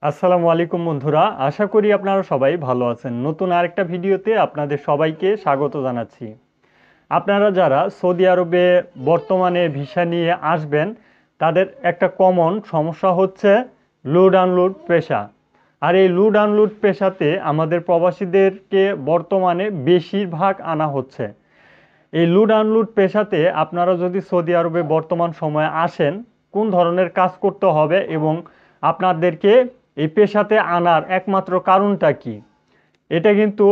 আসসালামু আলাইকুম বন্ধুরা, আশা করি আপনারা সবাই ভালো আছেন। নতুন আরেকটা ভিডিওতে আপনাদের সবাইকে স্বাগত জানাচ্ছি। আপনারা যারা সৌদি আরবে বর্তমানে ভিসা নিয়ে আসবেন, তাদের একটা কমন সমস্যা হচ্ছে লোড আনলোড পেশা। আর এই লোড আনলোড পেশাতে আমাদের প্রবাসীদেরকে বর্তমানে বেশিরভাগ আনা হচ্ছে। এই লোড আনলোড পেশাতে আপনারা যদি সৌদি আরবে বর্তমান সময়ে আসেন, কোন ধরনের কাজ করতে হবে এবং আপনাদেরকে এই পেশাতে আনার একমাত্র কারণটা কি, এটা কিন্তু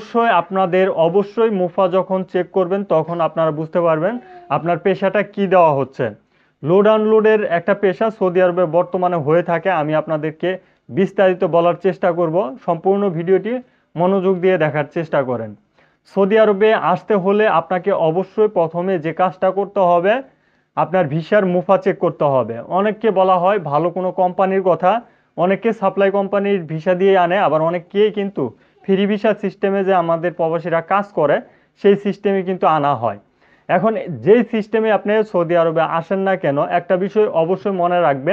অবশ্যই মুফা যখন চেক করবেন তখন আপনারা বুঝতে পারবেন আপনার পেশাটা কি দেওয়া হচ্ছে। লোড আনলোডের একটা পেশা সৌদি আরবে বর্তমানে হয়ে থাকে। আমি আপনাদেরকে বিস্তারিত বলার চেষ্টা করব, সম্পূর্ণ ভিডিওটি মনোযোগ দিয়ে দেখার চেষ্টা করেন। সৌদি আরবে আসতে হলে আপনাকে অবশ্যই প্রথমে যে কাজটা করতে হবে, আপনার ভিসার মুফা চেক করতে হবে। অনেককে বলা হয় ভালো কোনো কোম্পানির কথা, অনেকে সাপ্লাই কোম্পানির ভিসা দিয়ে আনে, আবার অনেকেই কিন্তু ফ্রি ভিসা সিস্টেমে যে আমাদের প্রবাসীরা কাজ করে সেই সিস্টেমে কিন্তু আনা হয়। এখন যেই সিস্টেমে আপনি সৌদি আরবে আসেন না কেন, একটা বিষয় অবশ্যই মনে রাখবেন,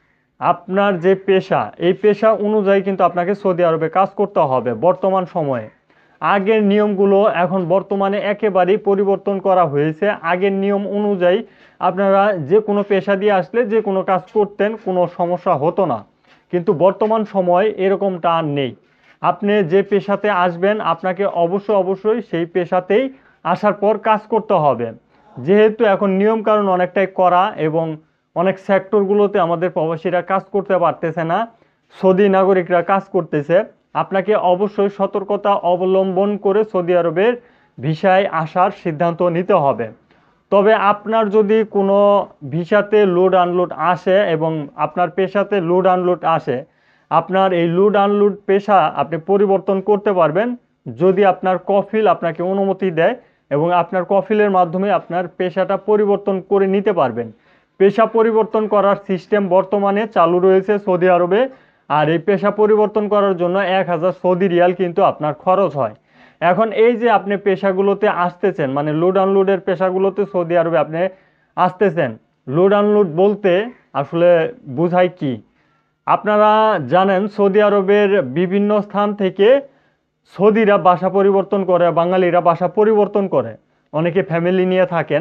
আপনার যে পেশা, এই পেশা অনুযায়ী কিন্তু আপনাকে সৌদি আরবে কাজ করতে হবে বর্তমান সময়ে। আগের নিয়মগুলো এখন বর্তমানে একেবারেই পরিবর্তন করা হয়েছে। আগের নিয়ম অনুযায়ী আপনারা যে কোনো পেশা দিয়ে আসলে যে কোনো কাজ করতেন, কোনো সমস্যা হতো না। কিন্তু বর্তমান সময় এরকমটা আর নেই। আপনি যে পেশাতে আসবেন আপনাকে অবশ্যই সেই পেশাতেই আসার পর কাজ করতে হবে। যেহেতু এখন নিয়মকানুন অনেকটাই কড়া এবং অনেক সেক্টরগুলোতে আমাদের প্রবাসীরা কাজ করতে পারতেছে না, সৌদি নাগরিকরা কাজ করতেছে, আপনাকে অবশ্যই সতর্কতা অবলম্বন করে সৌদি আরবের ভিসায় আসার সিদ্ধান্ত নিতে হবে। তবে আপনার যদি কোনো ভিসাতে লোড আনলোড আসে এবং আপনার পেশাতে লোড আনলোড আসে, আপনার এই লোড আনলোড পেশা আপনি পরিবর্তন করতে পারবেন যদি আপনার কফিল আপনাকে অনুমতি দেয়, এবং আপনার কফিলের মাধ্যমে আপনার পেশাটা পরিবর্তন করে নিতে পারবেন। পেশা পরিবর্তন করার সিস্টেম বর্তমানে চালু রয়েছে সৌদি আরবে। আর এই পেশা পরিবর্তন করার জন্য 1000 সৌদি রিয়াল কিন্তু আপনার খরচ হয়। এখন এই যে আপনি পেশাগুলোতে আসতেছেন, মানে লোড আনলোডের পেশাগুলোতে সৌদি আরবে আপনি আসতেছেন, লোড আনলোড বলতে আসলে বোঝায় কি? আপনারা জানেন সৌদি আরবের বিভিন্ন স্থান থেকে সৌদিরা বাসা পরিবর্তন করে, বাঙালিরা বাসা পরিবর্তন করে। অনেকে ফ্যামিলি নিয়ে থাকেন,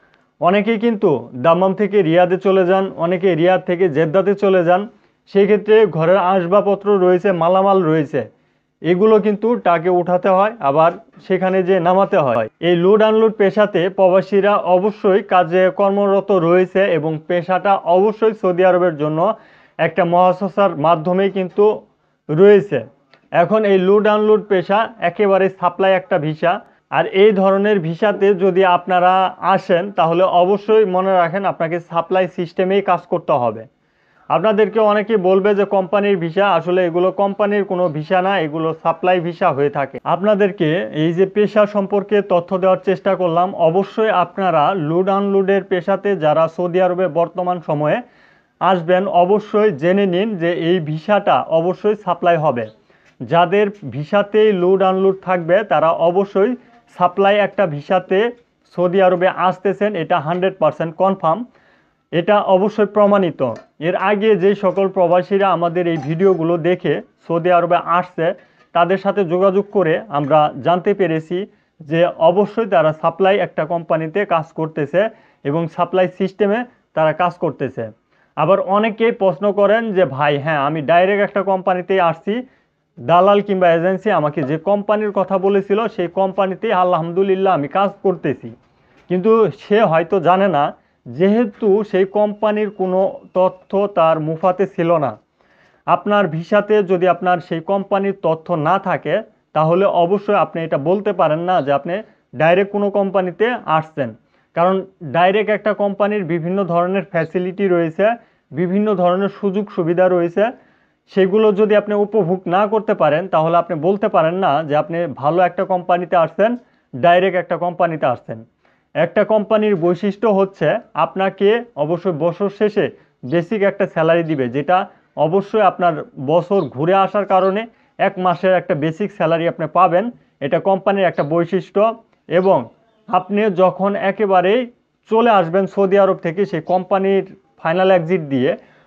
অনেকেই কিন্তু দাম্মাম থেকে রিয়াদে চলে যান, অনেকে রিয়াদ থেকে জেদ্দাতে চলে যান। সেই ক্ষেত্রে ঘরের আসবাবপত্র রয়েছে, মালামাল রয়েছে, এগুলো কিন্তু টাকে উঠাতে হয়, আবার সেখানে যে নামাতে হয়। এই লোড আনলোড পেশাতে প্রবাসীরা অবশ্যই কাজে কর্মরত রয়েছে এবং পেশাটা অবশ্যই সৌদি আরবের জন্য একটা মহাসসার মাধ্যমেই কিন্তু রয়েছে। এখন এই লোড আনলোড পেশা একেবারে সাপ্লাই একটা ভিসা। আর এই ধরনের ভিসাতে যদি আপনারা আসেন তাহলে অবশ্যই মনে রাখেন আপনাকে সাপ্লাই সিস্টেমেই কাজ করতে হবে। আপনাদেরকে অনেকে বলবে যে কোম্পানির ভিসা, আসলে এগুলো কোম্পানির কোনো ভিসা না, এগুলো সাপ্লাই ভিসা হয়ে থাকে। আপনাদেরকে এই যে পেশা সম্পর্কে তথ্য দেওয়ার চেষ্টা করলাম, অবশ্যই আপনারা লোড আনলোডের পেশাতে যারা সৌদি আরবে বর্তমান সময়ে আসবেন অবশ্যই জেনে নিন যে এই ভিসাটা অবশ্যই সাপ্লাই হবে। যাদের ভিসাতেই লোড আনলোড থাকবে তারা অবশ্যই সাপ্লাই একটা ভিসাতে সৌদি আরবে আসতেছেন, এটা 100% কনফার্ম, এটা অবশ্যই প্রমাণিত। এর আগে যে সকল প্রবাসীরা আমাদের এই ভিডিওগুলো দেখে সৌদি আরবে আসছে তাদের সাথে যোগাযোগ করে আমরা জানতে পেরেছি যে অবশ্যই তারা সাপ্লাই একটা কোম্পানিতে কাজ করতেছে এবং সাপ্লাই সিস্টেমে তারা কাজ করতেছে। আবার অনেকেই প্রশ্ন করেন যে ভাই, হ্যাঁ আমি ডাইরেক্ট একটা কোম্পানিতেই আসছি, দালাল কিংবা এজেন্সি আমাকে যে কোম্পানির কথা বলেছিল সেই কোম্পানিতেই আলহামদুলিল্লাহ আমি কাজ করতেছি। কিন্তু সে হয়তো জানে না, যেহেতু সেই কোম্পানির কোনো তথ্য তার মুফাতে ছিল না। আপনার ভিসাতে যদি আপনার সেই কোম্পানির তথ্য না থাকে তাহলে অবশ্যই আপনি এটা বলতে পারেন না যে আপনি ডাইরেক্ট কোনো কোম্পানিতে আসছেন। কারণ ডাইরেক্ট একটা কোম্পানির বিভিন্ন ধরনের ফ্যাসিলিটি রয়েছে, বিভিন্ন ধরনের সুযোগ সুবিধা রয়েছে, সেগুলো যদি আপনি উপভোগ না করতে পারেন তাহলে আপনি বলতে পারেন না যে আপনি ভালো একটা কোম্পানিতে আসছেন, ডাইরেক্ট একটা কোম্পানিতে আসছেন। একটা কোম্পানির বৈশিষ্ট্য হচ্ছে আপনাকে অবশ্যই বছর শেষে বেসিক একটা স্যালারি দিবে, যেটা অবশ্যই আপনার বছর ঘুরে আসার কারণে 1 মাসের একটা বেসিক স্যালারি আপনি পাবেন। এটা কোম্পানির একটা বৈশিষ্ট্য। এবং আপনি যখন একেবারেই চলে আসবেন সৌদি আরব থেকে সেই কোম্পানির ফাইনাল এক্সিট দিয়ে,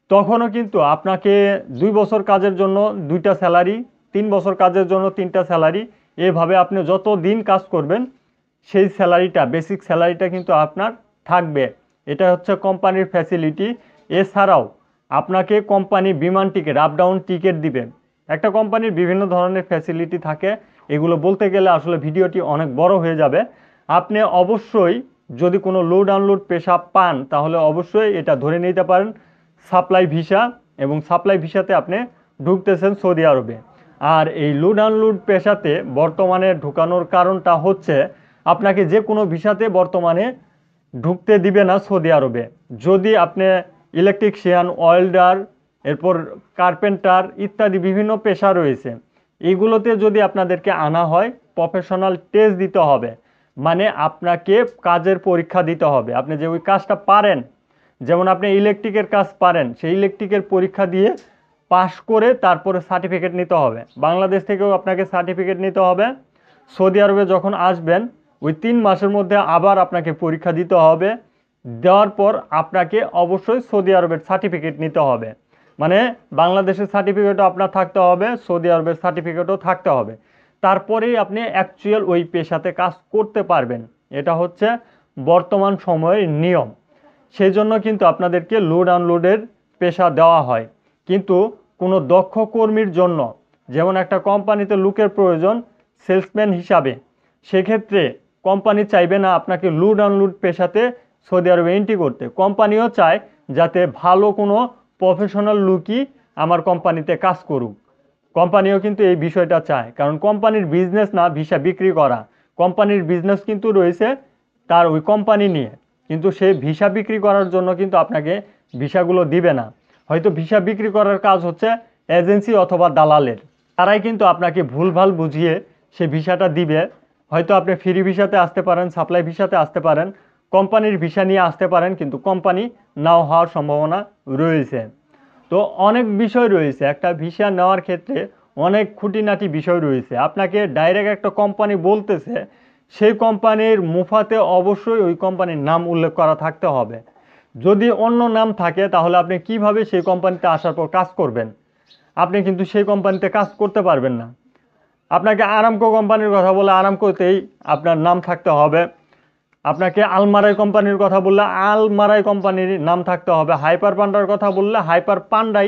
তখনও কিন্তু আপনাকে 2 বছর কাজের জন্য 2টা স্যালারি, 3 বছর কাজের জন্য 3টা স্যালারি, এভাবে আপনি যত দিন কাজ করবেন সেই স্যালারিটা, বেসিক স্যালারিটা কিন্তু আপনার থাকবে। এটা হচ্ছে কোম্পানির ফ্যাসিলিটি। এছাড়াও আপনাকে কোম্পানি বিমান টিকিট, আপ ডাউন টিকিট দিবে। একটা কোম্পানির বিভিন্ন ধরনের ফ্যাসিলিটি থাকে, এগুলো বলতে গেলে আসলে ভিডিওটি অনেক বড় হয়ে যাবে। আপনি অবশ্যই যদি কোনো লোড আনলোড পেশা পান তাহলে অবশ্যই এটা ধরে নিতে পারেন সাপ্লাই ভিসা, এবং সাপ্লাই ভিসাতে আপনি ঢুকতেছেন সৌদি আরবে। আর এই লোড আনলোড পেশাতে বর্তমানে ঢুকানোর কারণটা হচ্ছে আপনাকে যে কোনো ভিসাতে বর্তমানে ঢুকতে দিবে না সৌদি আরবে। যদি আপনি ইলেকট্রিশিয়ান, ওয়েল্ডার, এরপর কার্পেন্টার ইত্যাদি বিভিন্ন পেশা রয়েছে, এইগুলোতে যদি আপনাদেরকে আনা হয় প্রফেশনাল টেস্ট দিতে হবে, মানে আপনাকে কাজের পরীক্ষা দিতে হবে। আপনি যে ওই কাজটা পারেন, যেমন আপনি ইলেকট্রিকের কাজ পারেন, সেই ইলেকট্রিকের পরীক্ষা দিয়ে পাশ করে তারপরে সার্টিফিকেট নিতে হবে। বাংলাদেশ থেকেও আপনাকে সার্টিফিকেট নিতে হবে। সৌদি আরবে যখন আসবেন ওই 3 মাসের মধ্যে আবার আপনাকে পরীক্ষা দিতে হবে। দেওয়ার পর আপনাকে অবশ্যই সৌদি আরবের সার্টিফিকেট নিতে হবে। মানে বাংলাদেশের সার্টিফিকেটও আপনার থাকতে হবে, সৌদি আরবের সার্টিফিকেটও থাকতে হবে। তারপরেই আপনি অ্যাকচুয়াল ওই পেশাতে কাজ করতে পারবেন। এটা হচ্ছে বর্তমান সময়ের নিয়ম। সেই জন্য কিন্তু আপনাদেরকে লোড আনলোডের পেশা দেওয়া হয়। কিন্তু কোনো দক্ষ কর্মীর জন্য, যেমন একটা কোম্পানিতে লোকের প্রয়োজন সেলসম্যান হিসাবে, সেক্ষেত্রে কোম্পানি চাইবে না আপনাকে লোড আনলোড পেশাতে সৌদি আরবে এন্ট্রি করতে। কোম্পানিও চায় যাতে ভালো কোনো প্রফেশনাল লোকই আমার কোম্পানিতে কাজ করুক। কোম্পানিও কিন্তু এই বিষয়টা চায়, কারণ কোম্পানির বিজনেস না ভিসা বিক্রি করা। কোম্পানির বিজনেস কিন্তু রয়েছে তার ওই কোম্পানি নিয়ে, কিন্তু সে ভিসা বিক্রি করার জন্য কিন্তু আপনাকে ভিসাগুলো দিবে না। হয়তো ভিসা বিক্রি করার কাজ হচ্ছে এজেন্সি অথবা দালালের, তারাই কিন্তু আপনাকে ভুলভাল বুঝিয়ে সে ভিসাটা দিবে। হয়তো আপনি ফ্রি ভিসাতে আসতে পারেন, সাপ্লাই ভিসাতে আসতে পারেন, কোম্পানির ভিসা নিয়ে আসতে পারেন, কিন্তু কোম্পানি নাও হওয়ার সম্ভাবনা রয়েছে। তো অনেক বিষয় রয়েছে, একটা ভিসা নেওয়ার ক্ষেত্রে অনেক খুঁটিনাটি বিষয় রয়েছে। আপনাকে ডাইরেক্ট একটা কোম্পানি বলতেছে, সেই কোম্পানির মুফাতে অবশ্যই ওই কোম্পানির নাম উল্লেখ করা থাকতে হবে। যদি অন্য নাম থাকে তাহলে আপনি কিভাবে সেই কোম্পানিতে আসার পর কাজ করবেন? আপনি কিন্তু সেই কোম্পানিতে কাজ করতে পারবেন না। আপনাকে আরামকো কোম্পানির কথা বলে আরামকোতেই আপনার নাম থাকতে হবে। আপনাকে আলমারাই কোম্পানির কথা বললে আলমারাই কোম্পানির নাম থাকতে হবে। হাইপার পান্ডার কথা বললে হাইপার পান্ডাই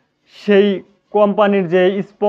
সেই কোম্পানির যে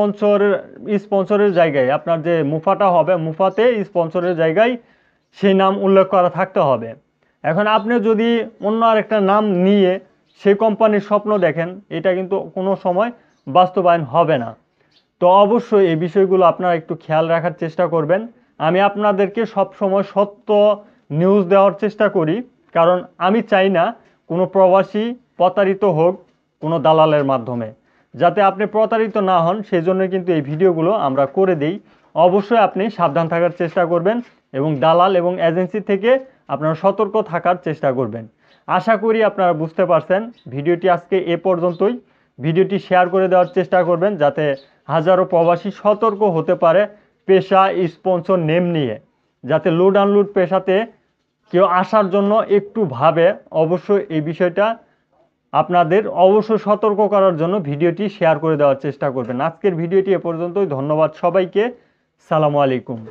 স্পন্সরের জায়গায় আপনার যে মুফাটা হবে, মুফাতে স্পন্সরের জায়গায় সেই নাম উল্লেখ করা থাকতে হবে। এখন আপনি যদি অন্য আরেকটা নাম নিয়ে সেই কোম্পানির স্বপ্ন দেখেন, এটা কিন্তু কোনো সময় বাস্তবায়ন হবে না। তো অবশ্যই এই বিষয়গুলো আপনারা একটু খেয়াল রাখার চেষ্টা করবেন। আমি আপনাদেরকে সব সময় সত্য নিউজ দেওয়ার চেষ্টা করি, কারণ আমি চাই না কোনো প্রবাসী প্রতারিত হোক কোনো দালালের মাধ্যমে। যাতে আপনি প্রতারিত না হন সেজন্য কিন্তু এই ভিডিওগুলো আমরা করে দেই। অবশ্যই আপনি সাবধান থাকার চেষ্টা করবেন এবং দালাল এবং এজেন্সি থেকে আপনারা সতর্ক থাকার চেষ্টা করবেন। আশা করি আপনারা বুঝতে পারছেন। ভিডিওটি আজকে এ পর্যন্তই। ভিডিওটি শেয়ার করে দেওয়ার চেষ্টা করবেন যাতে হাজারো প্রবাসী সতর্ক হতে পারে পেশা স্পন্সর নেম নিয়ে, যাতে লোড আনলোড পেশাতে কেউ আসার জন্য একটু ভাবে। অবশ্যই এই বিষয়টা আপনাদের অবশ্যই সতর্ক করার জন্য ভিডিওটি শেয়ার করে দেওয়ার চেষ্টা করবেন। আজকের ভিডিওটি এ পর্যন্তই। ধন্যবাদ সবাইকে। সালামু আলাইকুম।